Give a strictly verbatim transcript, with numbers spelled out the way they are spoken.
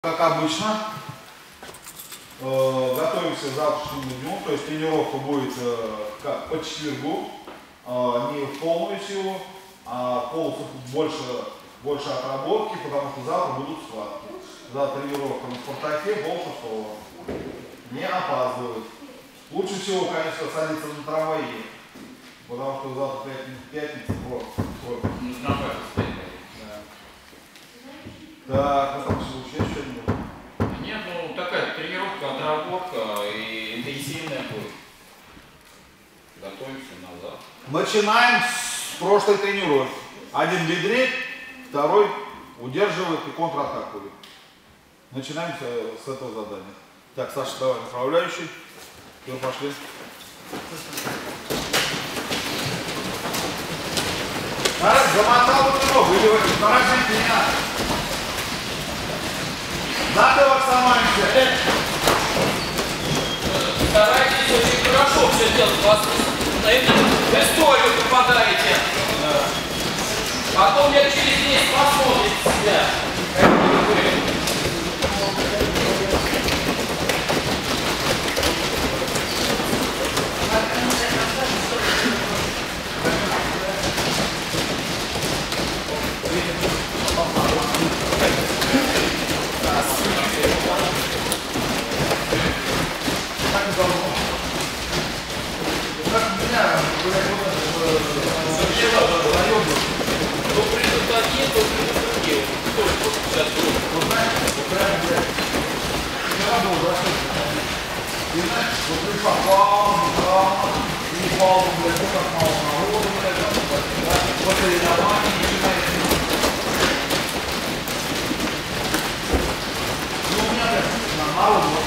Как обычно, э, готовимся к завтрашнему дню, то есть тренировка будет э, как по четвергу, э, не в полную силу, а полностью больше, больше отработки, потому что завтра будут схватки. Завтра тренировка на спартаке, полшестого. Не опаздывать. Лучше всего, конечно, садиться на трамвае, потому что завтра пятница, пятница пробка. Так, ну там все еще что-нибудь? Нет, ну такая тренировка, отработка и интенсивная будет. Готовимся назад. Начинаем с прошлой тренировки. Один бедрит, второй удерживает и контратакует. Начинаем с этого задания. Так, Саша, давай, направляющий. Все, пошли. Так, замотал вот ногу, или поражить меня. Затылок сломаемся. Старайтесь очень хорошо все делать, вас на эту историю попадаете. Да. Потом я через месяц посмотрите себя. То придут одни, то придут другие. Только сейчас будет. Вот знаешь, вот прямо, блядь, вчера был расчет. И знаешь, вот пришла пауза, травма, и пауза, блядь, ну как мало народу, блядь, да, вот соревнования начинается. Ну, у меня, блядь, на народу